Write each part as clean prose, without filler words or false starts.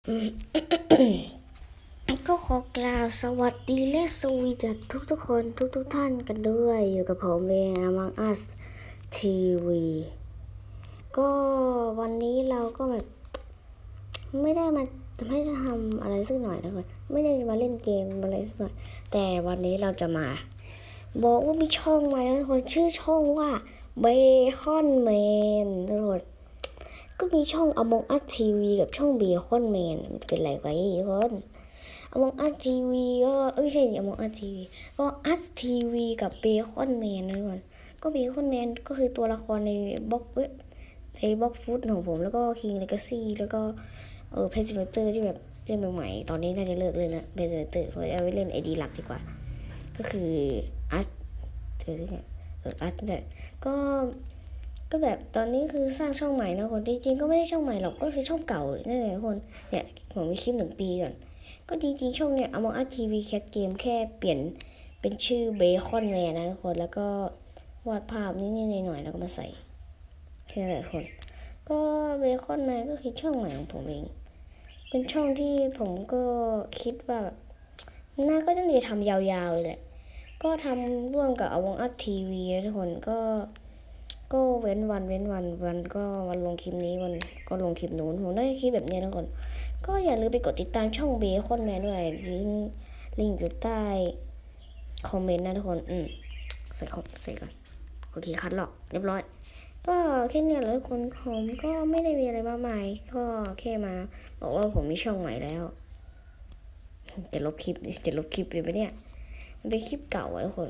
ก็ขอกล่าวสวัสดีและสวีดัสทุกคนทุกท่านกันด้วยอยู่กับผมเอง Among Us TV ก็วันนี้เราก็แบบไม่ได้ทำอะไรสักหน่อยนะคนไม่ได้มาเล่นเกมอะไรสักหน่อยแต่วันนี้เราจะมาบอกว่ามีช่องใหม่แล้วทุกคนชื่อช่องว่า Bacon Man ทุกคนก็มีช่อง Among Us TV กับช่อง Bacon Man เป็นไรไปทุกคน Among Us TV ก็ไม่ใช่ Among Us TV ก็ Us TV กับ Bacon Man นะทุกคนก็ Bacon Man ก็คือตัวละครในบล็อกฟุตของผมแล้วก็ King Legacy แล้วก็Pet Simulator ที่แบบเล่นใหม่ๆตอนนี้น่าจะเลิกเลยนะ Pet Simulator เพราะเอาไว้เล่น ID หลักดีกว่าก็คือ Us Us เนี่ยก็แบบตอนนี้คือสร้างช่องใหม่นะคนจริงๆก็ไม่ได้ช่องใหม่หรอกก็คือช่องเก่านั่นแหละคนเนี่ยผมมีคลิป1 ปีก่อนก็จริงๆช่องเนี่ย Among Us TV Cat Game แค่เปลี่ยนเป็นชื่อ Bacon Man นะทุกคนแล้วก็วาดภาพนิดๆหน่อยๆแล้วก็มาใส่แค่นั้นแหละทุกคนก็ Bacon Man ก็คือช่องใหม่ของผมเองเป็นช่องที่ผมก็คิดว่าน่าก็ต้องทำยาวๆเลยแหละก็ทำร่วมกับ Among Us TV นะทุกคนก็เว้นวันก็วันลงคลิปนี้วันก็ลงคลิปนู้นผมได้คลิปแบบนี้ทุกคนก็อย่าลืมไปกดติดตามช่องเบคอนแมนด้วยลิงก์อยู่ใต้คอมเมนต์นะทุกคนใส่ก่อนโอเคคัดหรอกเรียบร้อยก็แค่นี้แหละทุกคนผมก็ไม่ได้มีอะไรมากมายก็แค่มาบอกว่าผมมีช่องใหม่แล้วจะลบคลิปเลยไหมเนี่ยมันเป็นคลิปเก่าทุกคน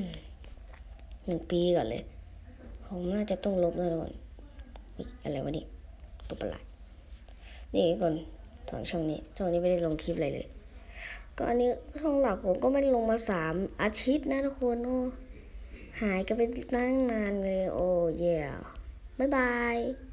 1 ปีก่อนเลยผมน่าจะต้องลบแน่นอนอะไรวะนี่ตัวประหลาดนี่ก่อนช่องนี้ไม่ได้ลงคลิปอะไรเลยก็อันนี้ช่องหลักผมก็ไม่ได้ลงมา3 อาทิตย์นะทุกคนหายกันไปตั้งนานเลยโอ้เย่บ๊ายบาย